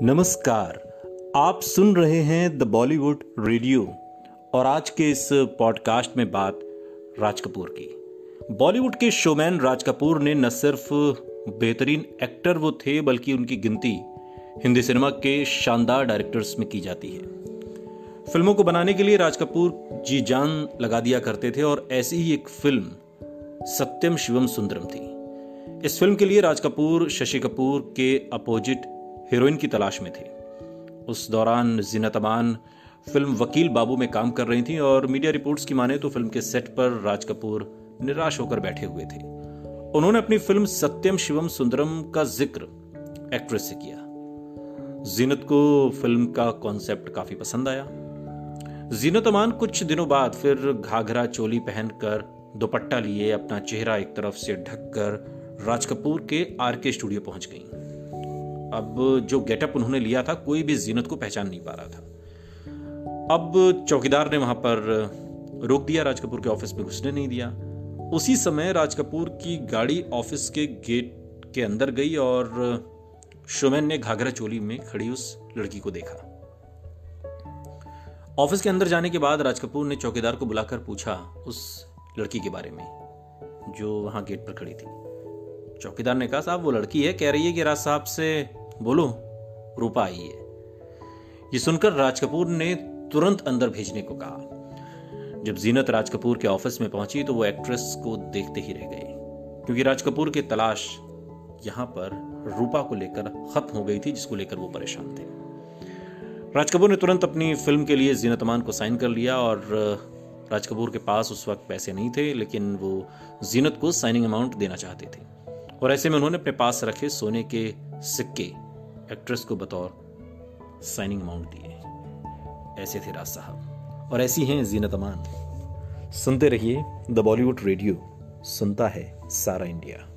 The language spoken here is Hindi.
नमस्कार। आप सुन रहे हैं द बॉलीवुड रेडियो और आज के इस पॉडकास्ट में बात राज कपूर की। बॉलीवुड के शोमैन राज कपूर ने न सिर्फ बेहतरीन एक्टर वो थे बल्कि उनकी गिनती हिंदी सिनेमा के शानदार डायरेक्टर्स में की जाती है। फिल्मों को बनाने के लिए राज कपूर जी जान लगा दिया करते थे और ऐसी ही एक फिल्म सत्यम शिवम सुंदरम थी। इस फिल्म के लिए राज कपूर शशि कपूर के अपोजिट हीरोइन की तलाश में थे। उस दौरान जीनत अमान फिल्म वकील बाबू में काम कर रही थी और मीडिया रिपोर्ट्स की माने तो फिल्म के सेट पर राज कपूर निराश होकर बैठे हुए थे। उन्होंने अपनी फिल्म सत्यम शिवम सुंदरम का जिक्र एक्ट्रेस से किया। जीनत को फिल्म का कॉन्सेप्ट काफी पसंद आया। जीनत अमान कुछ दिनों बाद फिर घाघरा चोली पहनकर दुपट्टा लिए अपना चेहरा एक तरफ से ढककर राज कपूर के आरके स्टूडियो पहुंच गईं। अब जो गेटअप उन्होंने लिया था कोई भी जीनत को पहचान नहीं पा रहा था। अब चौकीदार ने वहां पर रोक दिया, राज कपूर के ऑफिस में घुसने नहीं दिया। उसी समय राज कपूर की गाड़ी ऑफिस के गेट के अंदर गई और शोमैन ने घाघरा चोली में खड़ी उस लड़की को देखा। ऑफिस के अंदर जाने के बाद राज कपूर ने चौकीदार को बुलाकर पूछा उस लड़की के बारे में जो वहां गेट पर खड़ी थी। चौकीदार ने कहा, साहब वो लड़की है, कह रही है कि राज साहब से बोलो रूपा आई है। ये सुनकर राज कपूर ने तुरंत अंदर भेजने को कहा। जब जीनत राज कपूर के ऑफिस में पहुंची तो वो एक्ट्रेस को देखते ही रह गए, क्योंकि राज कपूर की तलाश यहां पर रूपा को लेकर खत्म हो गई थी, जिसको लेकर वो परेशान थे। राज कपूर ने तुरंत अपनी फिल्म के लिए जीनत अमान को साइन कर लिया और राज कपूर के पास उस वक्त पैसे नहीं थे, लेकिन वो जीनत को साइनिंग अमाउंट देना चाहते थे और ऐसे में उन्होंने अपने पास रखे सोने के सिक्के एक्ट्रेस को बतौर साइनिंग अमाउंट दिए। ऐसे थे राज साहब और ऐसी हैं जीनत अमान। सुनते रहिए द बॉलीवुड रेडियो, सुनता है सारा इंडिया।